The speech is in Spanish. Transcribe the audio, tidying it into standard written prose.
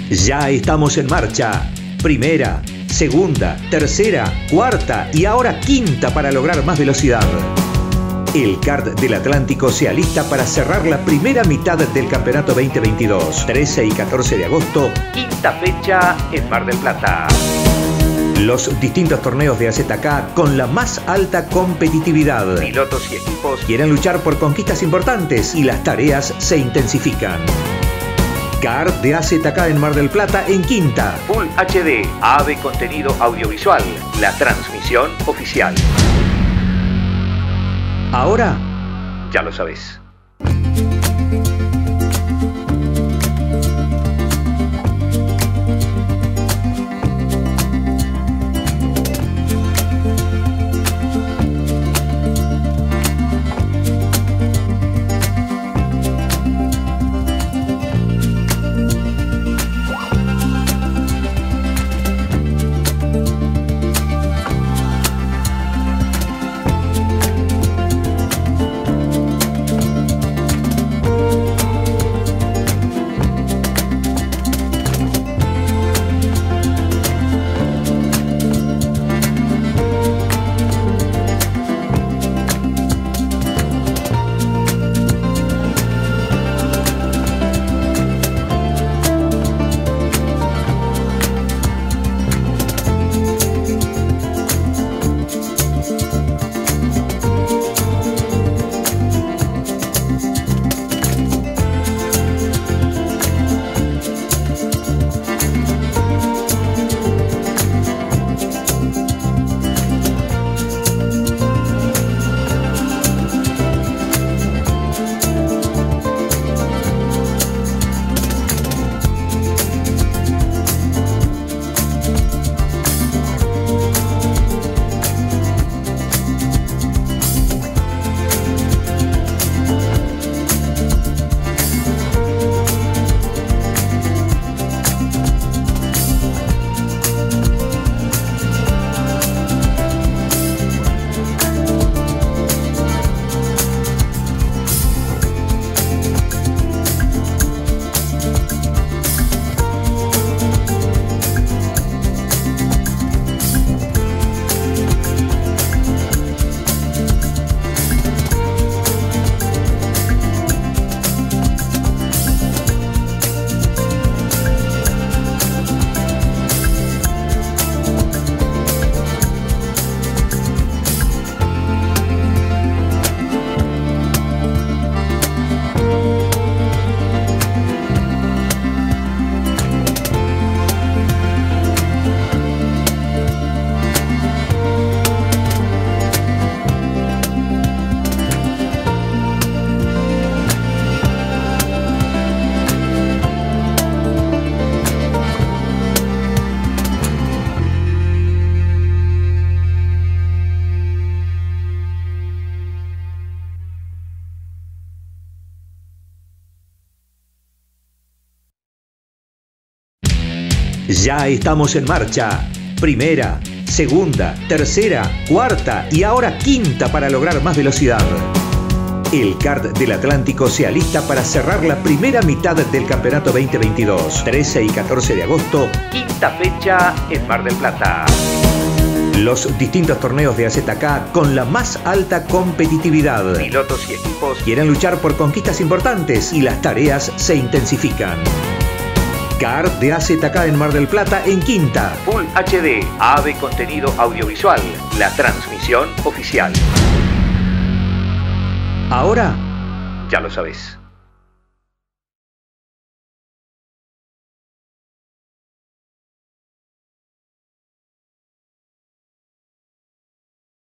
Ya estamos en marcha. Primera, segunda, tercera, cuarta y ahora quinta para lograr más velocidad. El kart del Atlántico se alista para cerrar la primera mitad del campeonato 2022. 13 y 14 de agosto, quinta fecha en Mar del Plata. Los distintos torneos de AZK con la más alta competitividad. Pilotos y equipos quieren luchar por conquistas importantes y las tareas se intensifican. Kart de AZK en Mar del Plata en quinta. Full HD, AVE contenido audiovisual. La transmisión oficial. Ahora, ya lo sabes. Ya estamos en marcha. Primera, segunda, tercera, cuarta y ahora quinta para lograr más velocidad. El kart del Atlántico se alista para cerrar la primera mitad del campeonato 2022. 13 y 14 de agosto, quinta fecha en Mar del Plata. Los distintos torneos de AZK con la más alta competitividad. Pilotos y equipos quieren luchar por conquistas importantes y las tareas se intensifican. Kart de AZK en Mar del Plata en quinta. Full HD, AVE contenido audiovisual. La transmisión oficial. Ahora, ya lo sabes.